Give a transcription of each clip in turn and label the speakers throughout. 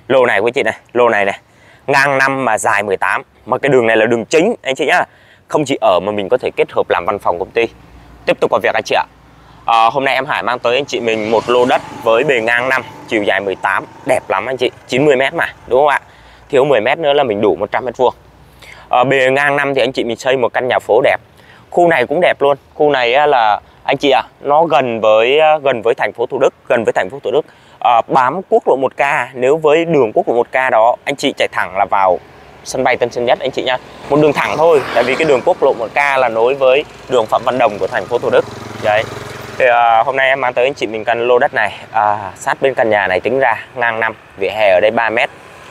Speaker 1: Lô này quý chị này, lô này này, ngang 5 mà dài 18, mà cái đường này là đường chính anh chị nhá. Không chỉ ở mà mình có thể kết hợp làm văn phòng công ty. Tiếp tục vào việc anh chị ạ. Hôm nay em Hải mang tới anh chị mình một lô đất với bề ngang 5, chiều dài 18, đẹp lắm anh chị, 90 m mà, đúng không ạ? Thiếu 10 m nữa là mình đủ 100 m². Bề ngang 5 thì anh chị mình xây một căn nhà phố đẹp. Khu này cũng đẹp luôn. Khu này là anh chị ạ, nó gần với thành phố Thủ Đức, bám quốc lộ 1K. Nếu với đường quốc lộ 1K đó, anh chị chạy thẳng là vào sân bay Tân Sơn Nhất anh chị nha. Một đường thẳng thôi, tại vì cái đường quốc lộ 1K là nối với đường Phạm Văn Đồng của thành phố Thủ Đức. Đấy. Thì hôm nay em mang tới anh chị mình căn lô đất này, sát bên căn nhà này tính ra ngang 5, vỉa hè ở đây 3 m.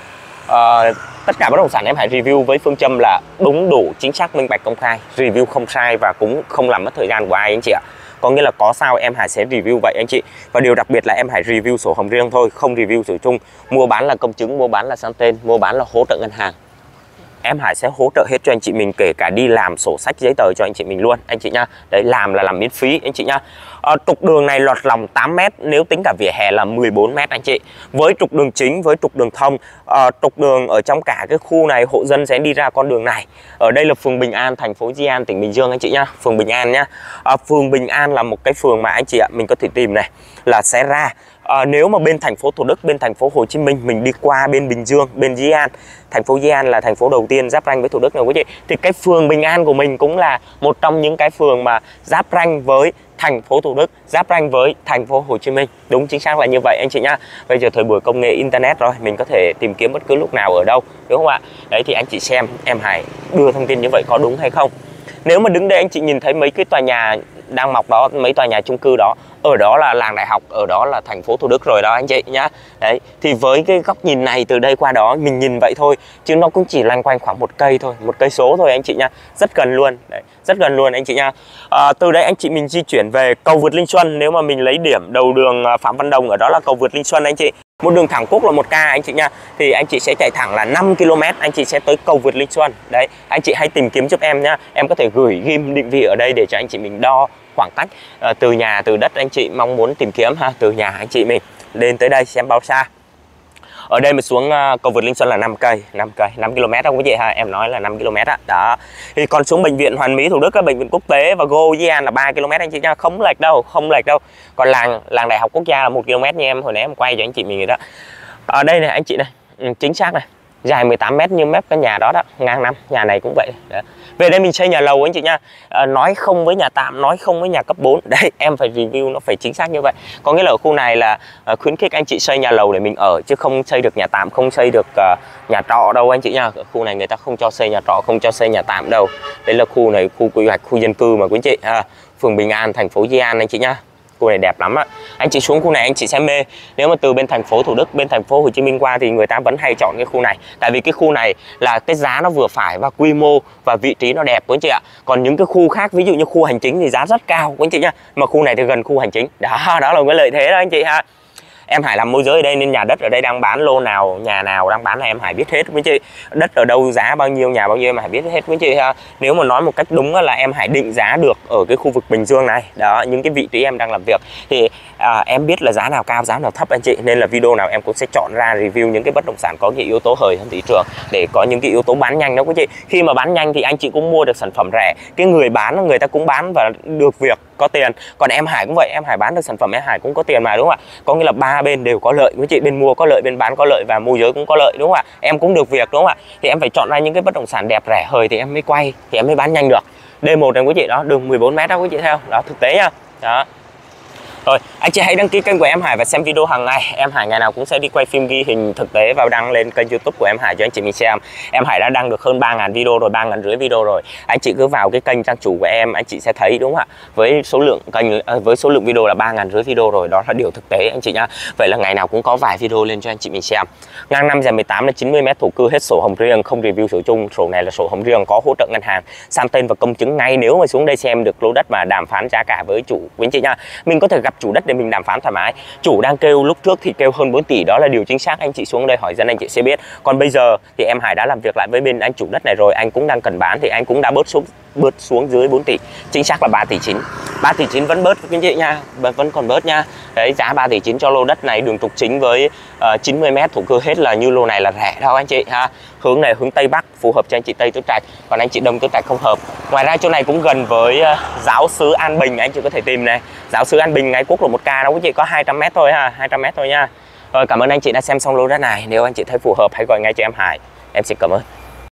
Speaker 1: Tất cả bất động sản em hãy review với phương châm là đúng đủ, chính xác, minh bạch, công khai, review không sai và cũng không làm mất thời gian của ai anh chị ạ. Có nghĩa là có sao em Hải sẽ review vậy anh chị. Và điều đặc biệt là em Hải review sổ hồng riêng thôi, không review sổ chung. Mua bán là công chứng, mua bán là sang tên, mua bán là hỗ trợ ngân hàng. Em Hải sẽ hỗ trợ hết cho anh chị mình, kể cả đi làm sổ sách giấy tờ cho anh chị mình luôn anh chị nha. Đấy, làm là làm miễn phí anh chị nha. Trục đường này lọt lòng 8 m, nếu tính cả vỉa hè là 14 m anh chị. Với trục đường chính, với trục đường thông, trục đường ở trong cả cái khu này hộ dân sẽ đi ra con đường này. Ở đây là phường Bình An, thành phố Di An, tỉnh Bình Dương anh chị nhá. Phường Bình An nhá. Phường Bình An là một cái phường mà anh chị ạ, mình có thể tìm này là sẽ ra. Nếu mà bên thành phố Thủ Đức, bên thành phố Hồ Chí Minh mình đi qua bên Bình Dương, bên Di An, thành phố Di An là thành phố đầu tiên giáp ranh với Thủ Đức này quý chị, thì cái phường Bình An của mình cũng là một trong những cái phường mà giáp ranh với thành phố Thủ Đức, giáp ranh với thành phố Hồ Chí Minh. Đúng chính xác là như vậy anh chị nhá. Bây giờ thời buổi công nghệ internet rồi, mình có thể tìm kiếm bất cứ lúc nào ở đâu, đúng không ạ? Đấy thì anh chị xem em Hải đưa thông tin như vậy có đúng hay không. Nếu mà đứng đây anh chị nhìn thấy mấy cái tòa nhà đang mọc đó, mấy tòa nhà chung cư đó, ở đó là làng đại học, ở đó là thành phố Thủ Đức rồi đó anh chị nhá. Đấy, thì với cái góc nhìn này từ đây qua đó mình nhìn vậy thôi, chứ nó cũng chỉ loanh quanh khoảng 1 cây thôi, 1 cây số thôi anh chị nhá. Rất gần luôn. Đấy, rất gần luôn anh chị nhá. Từ đây anh chị mình di chuyển về cầu vượt Linh Xuân. Nếu mà mình lấy điểm đầu đường Phạm Văn Đồng, ở đó là cầu vượt Linh Xuân anh chị. Một đường thẳng quốc lộ 1K anh chị nha. Thì anh chị sẽ chạy thẳng là 5 km, anh chị sẽ tới cầu vượt Linh Xuân. Đấy, anh chị hãy tìm kiếm giúp em nhá. Em có thể gửi ghim định vị ở đây để cho anh chị mình đo khoảng cách từ nhà, từ đất anh chị mong muốn tìm kiếm ha, từ nhà anh chị mình lên tới đây xem bao xa. Ở đây mà xuống cầu vượt Linh Xuân là 5 km không quý vị ha, em nói là 5 km á. Đó. Thì còn xuống bệnh viện Hoàn Mỹ Thủ Đức, các bệnh viện quốc tế và Go Di An là 3 km anh chị nha, không lệch đâu, không lệch đâu. Còn làng đại học quốc gia là 1 km như em hồi nãy em quay cho anh chị mình rồi đó. Ở đây này anh chị này, chính xác này, dài 18 m như mép cái nhà đó đó, ngang 5, nhà này cũng vậy. Đó. Về đây mình xây nhà lầu anh chị nha. Nói không với nhà tạm, nói không với nhà cấp 4. Đấy, em phải review nó phải chính xác như vậy. Có nghĩa là ở khu này là khuyến khích anh chị xây nhà lầu để mình ở, chứ không xây được nhà tạm, không xây được nhà trọ đâu anh chị nha. Ở khu này người ta không cho xây nhà trọ, không cho xây nhà tạm đâu. Đấy là khu này khu quy hoạch, khu dân cư mà quý chị. Phường Bình An, thành phố Di An anh chị nhá. Khu này đẹp lắm á. Anh chị xuống khu này anh chị sẽ mê. Nếu mà từ bên thành phố Thủ Đức, bên thành phố Hồ Chí Minh qua thì người ta vẫn hay chọn cái khu này. Tại vì cái khu này là cái giá nó vừa phải và quy mô và vị trí nó đẹp quý anh chị ạ. Còn những cái khu khác, ví dụ như khu hành chính thì giá rất cao quý anh chị nhá. Mà khu này thì gần khu hành chính. Đó là một cái lợi thế đó anh chị ha. Em Hải làm môi giới ở đây nên nhà đất ở đây đang bán, lô nào, nhà nào đang bán là em Hải biết hết quý chị. Đất ở đâu, giá bao nhiêu, nhà bao nhiêu em Hải biết hết quý chị ha. Nếu mà nói một cách đúng là em Hải định giá được ở cái khu vực Bình Dương này. Đó, những cái vị trí em đang làm việc thì em biết là giá nào cao, giá nào thấp anh chị. Nên là video nào em cũng sẽ chọn ra review những cái bất động sản có cái yếu tố hời hơn thị trường, để có những cái yếu tố bán nhanh đó quý chị. Khi mà bán nhanh thì anh chị cũng mua được sản phẩm rẻ, cái người bán người ta cũng bán và được việc, có tiền. Còn em Hải cũng vậy, em Hải bán được sản phẩm em Hải cũng có tiền mà, đúng không ạ? Có nghĩa là ba bên đều có lợi quý chị, bên mua có lợi, bên bán có lợi và môi giới cũng có lợi, đúng không ạ? Em cũng được việc, đúng không ạ? Thì em phải chọn ra những cái bất động sản đẹp rẻ hời thì em mới quay, thì em mới bán nhanh được. D1 này quý chị đó, đường 14 m đó quý chị theo. Đó, thực tế nha. Đó. Rồi, anh chị hãy đăng ký kênh của em Hải và xem video hàng ngày. Em Hải ngày nào cũng sẽ đi quay phim ghi hình thực tế và đăng lên kênh YouTube của em Hải cho anh chị mình xem. Em Hải đã đăng được hơn 3.000 video rồi, 3.500 video rồi. Anh chị cứ vào cái kênh trang chủ của em, anh chị sẽ thấy, đúng không ạ? Với số lượng kênh, với số lượng video là 3.500 video rồi, đó là điều thực tế anh chị nhá. Vậy là ngày nào cũng có vài video lên cho anh chị mình xem. Ngang 5 dài 18 là 90 m, thổ cư hết sổ hồng riêng, không review sổ chung. Sổ này là sổ hồng riêng, có hỗ trợ ngân hàng, sang tên và công chứng ngay nếu mà xuống đây xem được lô đất mà đàm phán giá cả với chủ quý anh chị nhá. Mình có thể gặp chủ đất để mình đàm phán thoải mái. Chủ đang kêu lúc trước thì kêu hơn 4 tỷ, đó là điều chính xác. Anh chị xuống đây hỏi dân anh chị sẽ biết. Còn bây giờ thì em Hải đã làm việc lại với bên anh chủ đất này rồi, anh cũng đang cần bán thì anh cũng đã bớt xuống dưới 4 tỷ. Chính xác là 3 tỷ 9. 3 tỷ 9 vẫn bớt các anh chị nha, vẫn còn bớt nha. Đấy, giá 3 tỷ 9 cho lô đất này, đường trục chính với 90 m thổ cư hết, là như lô này là rẻ đâu anh chị ha. Hướng này hướng Tây Bắc, phù hợp cho anh chị Tây Tứ Trạch, còn anh chị Đông Tứ Trạch không hợp. Ngoài ra chỗ này cũng gần với giáo xứ An Bình, anh chị có thể tìm này. Giáo xứ An Bình ngay quốc lộ 1K đó quý chị, có 200 m thôi ha, 200 m thôi nha. Rồi, cảm ơn anh chị đã xem xong lô đất này. Nếu anh chị thấy phù hợp hãy gọi ngay cho em Hải. Em xin cảm ơn.